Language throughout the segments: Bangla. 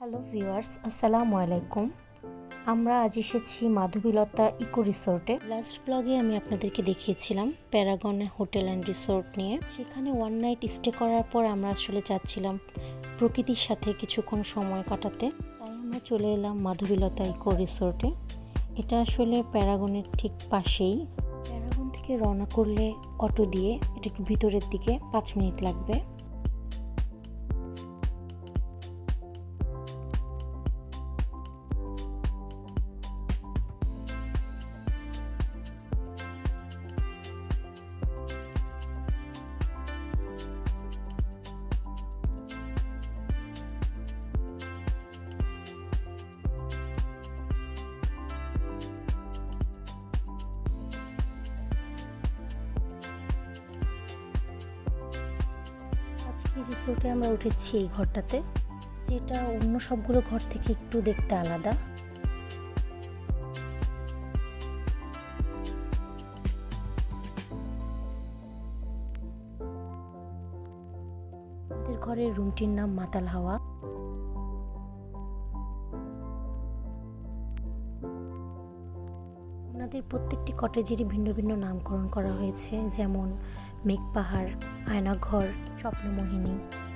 হ্যালো ভিউয়ার্স, আসসালামু আলাইকুম। আমরা আজ এসেছি মাধবীলতা ইকো রিসোর্টে। লাস্ট ব্লগে আমি আপনাদেরকে দেখিয়েছিলাম প্যারাগন হোটেল অ্যান্ড রিসোর্ট নিয়ে। সেখানে ওয়ান নাইট স্টে করার পর আমরা আসলে চাচ্ছিলাম প্রকৃতির সাথে কিছুক্ষণ সময় কাটাতে, তাই আমরা চলে এলাম মাধবীলতা ইকো রিসোর্টে। এটা আসলে প্যারাগনের ঠিক পাশেই। প্যারাগন থেকে রওনা করলে অটো দিয়ে এটা একটু ভিতরের দিকে 5 মিনিট লাগবে। আজকে রিসোর্টে আমরা উঠেছি এই ঘরটাতে, যেটা অন্য সবগুলো ঘর থেকে একটু দেখতে আলাদা। আমাদের ঘরের রুমটির নাম মাতাল হাওয়া। ওনাদের প্রত্যেকটি কটেজেরই ভিন্ন ভিন্ন নামকরণ করা হয়েছে, যেমন মেঘ পাহাড়, আয়নাঘর, স্বপ্নমোহিনী।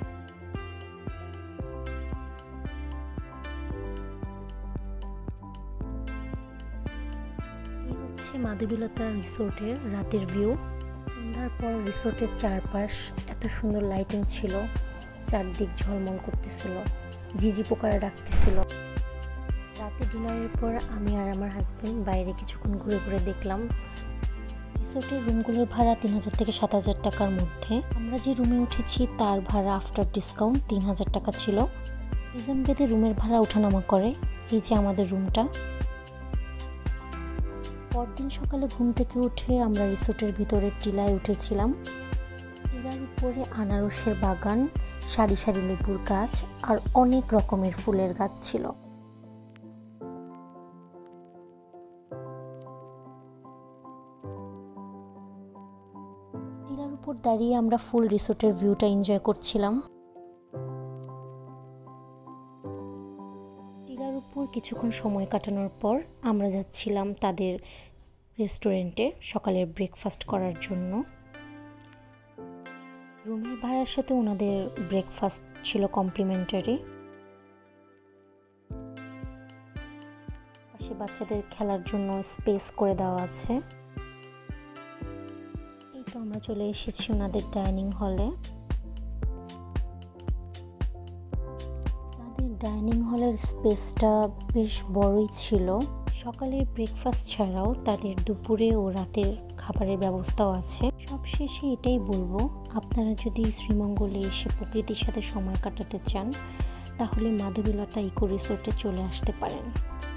এই হচ্ছে মাধবীলতা রিসোর্টের রাতের ভিউ। সন্ধ্যার পর রিসোর্টের চারপাশ এত সুন্দর লাইটিং ছিল, চারদিক ঝলমল করতেছিল, ঝিঝি পোকারা ডাকতেছিল। রাতে ডিনারের পর আমি আর আমার হাজবেন্ড বাইরে কিছুক্ষণ ঘুরে ঘুরে দেখলাম। রিসোর্টের রুমগুলোর ভাড়া 3000 থেকে 7000 টাকার মধ্যে। আমরা যে রুমে উঠেছি তার ভাড়া আফটার ডিসকাউন্ট 3000 টাকা ছিল। সিজন ভেদে রুমের ভাড়া ওঠানামা করে। এই যে আমাদের রুমটা। পরদিন সকালে ঘুম থেকে উঠে আমরা রিসোর্টের ভিতরে টিলায় উঠেছিলাম। টিলার উপরে আনারসের বাগান, সারি সারি লেবুর গাছ আর অনেক রকমের ফুলের গাছ ছিল। টিলার উপর দাঁড়িয়ে আমরা ফুল রিসোর্টের ভিউটা এনজয় করছিলাম। টিলার উপর কিছুক্ষণ সময় কাটানোর পর আমরা যাচ্ছিলাম তাদের রেস্টুরেন্টে সকালের ব্রেকফাস্ট করার জন্য। রুমের ভাড়ার সাথে ওনাদের ব্রেকফাস্ট ছিল কমপ্লিমেন্টারি। পাশে বাচ্চাদের খেলার জন্য স্পেস করে দেওয়া আছে। এই তো আমরা চলে এসেছি ওনাদের ডাইনিং হলে। তাদের ডাইনিং হলের স্পেসটা বেশ বড়ই ছিল। সকালের ব্রেকফাস্ট ছাড়াও তাদের দুপুরে ও রাতের খাবারের ব্যবস্থাও আছে। সবশেষে এটাই বলবো, আপনারা যদি শ্রীমঙ্গলে এসে প্রকৃতির সাথে সময় কাটাতে চান তাহলে মাধবীলতা ইকো রিসোর্টে চলে আসতে পারেন।